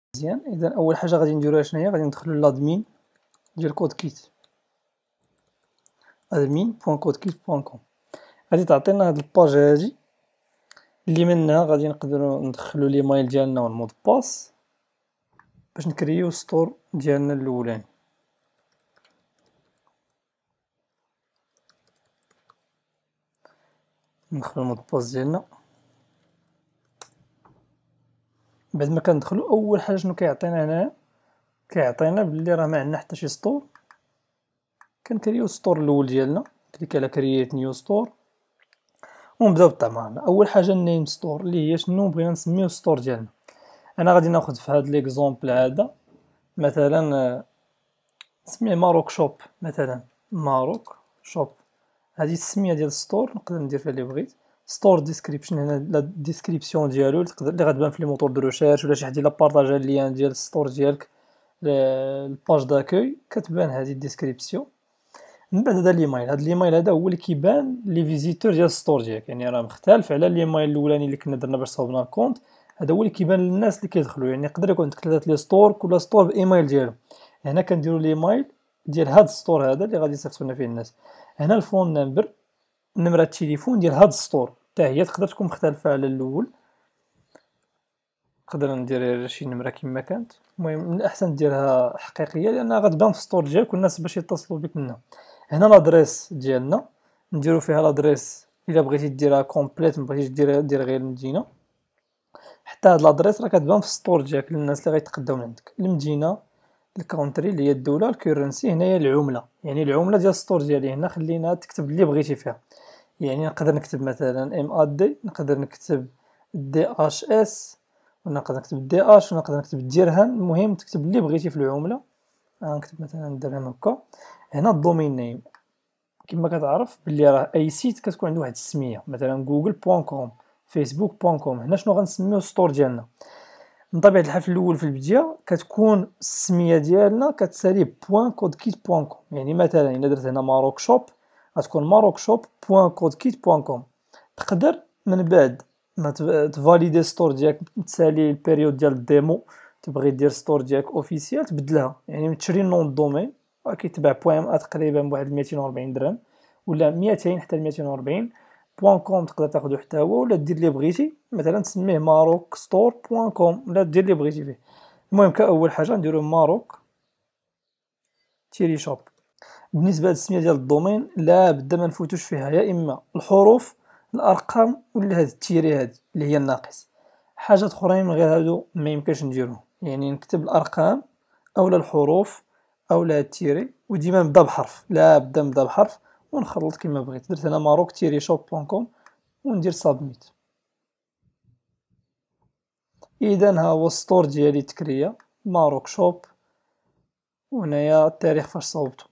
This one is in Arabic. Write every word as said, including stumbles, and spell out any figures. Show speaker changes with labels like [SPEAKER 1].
[SPEAKER 1] مزيان. اذا اول حاجه غادي نديروها شناهي؟ غادي ندخلو لادمين ديال كود كيت ادمين بوين كود كيت بوين كوم. غادي تعطينا هاد الباج هادي اللي منها غادي نقدروا ندخلو ليمايل ديالنا والمود باس باش نكريو ستور ديالنا الاولاني. ندخلو المود باس ديالنا. بعد ما كندخلو اول حاجه شنو كيعطينا هنايا؟ كيعطينا بلي راه ما عندنا حتى شي ستور. كنكريو ستور الاول ديالنا، كليك على كرييت نيو ستور ونبداو بالطعمه. اول حاجه النيم ستور اللي هي شنو بغينا نسميو ستور ديالنا. انا غادي ناخذ في هذا ليكزومبل هذا مثلا نسميه ماروك شوب مثلا، ماروك شوب. هذه السميه ديال الستور نقدر ندير فيها اللي بغيت. ستور ديسكريبشن هنا لا ديسكريبسيون ديالو اللي تقدر اللي غتبان في لي موتور دو ريشيرش ولا شي حد الا بارطاجا اللين ديال الستور ديالك الباج داكوي كتبان هذه الديسكريبسيون. من بعد هذا الايميل، هذا الايميل هذا هو اللي كيبان لي فيزيتور ديال الستور ديالك، يعني راه مختلف على الايميل الاولاني اللي كنا درنا باش صاوبنا الكونت. هذا هو اللي كيبان للناس اللي كيدخلوا، يعني يقدر يكون عندك ثلاثه لي ستور كل ستور بايميل ديالو. هنا كنديروا الايميل ديال هذا الستور هذا اللي غادي يصيفطوا فيه الناس. هنا الفون نمبر، نمره التليفون ديال هذا الستور حتى هي تقدر تكون مختلفه على الاول. نقدر ندير شي نمره كما كانت، المهم من الاحسن ديرها حقيقيه لانها غتبان في الستور ديالك والناس باش يتصلوا بك منها. هنا لادريس ديالنا نديرو فيها لادريس الا بغيتي ديرها كومبليت، ما بغيتيش دير دير غير المدينه. حتى هاد لادريس راه كتبان في الستور ديالك للناس اللي غيتقداو من عندك. المدينه، الكونتري اللي هي الدوله، الكورنسي هنايا العمله، يعني العمله ديال الستور ديالي. هنا خلينا تكتب اللي بغيتي فيها، يعني نقدر نكتب مثلا ام ا دي، نقدر نكتب دي اش اس، ونقدر نكتب دي اش، ونقدر نكتب الدرهم. المهم تكتب اللي بغيتي في العمله. غنكتب مثلا الدرهم هكا. هنا الدومين نيم كما كتعرف باللي راه اي سيت كتكون عنده واحد السميه، مثلا جوجل بوان كوم، فيسبوك بوان كوم. هنا شنو غنسميو الستور ديالنا؟ من طبيعه الحال في الاول في البدايه كتكون السميه ديالنا كتسالي بوان كود كيت بوان كوم. يعني مثلا الا درت هنا ماروك شوب غتكون ماروك شوب بوان كود كيت بوان كوم. تقدر من بعد ما تفاليدي ستور ديالك تسالي البيريود ديال الديمو، تبغي دير ستور ديالك اوفيسيال تبدلها، يعني تشري نون الدومين كيتباع بوان ام تقريبا بواحد ميتين وربعين درهم ولا ميتين حتى ميتين وربعين. بوان كوم تقدر تاخدو حتى هو، ولا دير اللي بغيتي مثلا تسميه ماروك ستور بوان كوم ولا دير اللي بغيتي فيه. المهم كاول حاجه نديرو ماروك تيري شوب. بالنسبه للسميه ديال الدومين لا بد ما نفوتوش فيها يا اما الحروف الارقام ولا هاد التيري هادي اللي هي الناقص. حاجات اخرين من غير هادو ما يمكنش نديروهم، يعني نكتب الارقام اولا الحروف اولا التيري، وديما نبدا بحرف، لا بدا نبدا بحرف ونخلط كما بغيت. درت هنا ماروك تيري شوب بوان كوم وندير سابميت. اذا ها هو السطور ديالي تكريا ماروك شوب، وهنايا التاريخ فاش صاوبتو.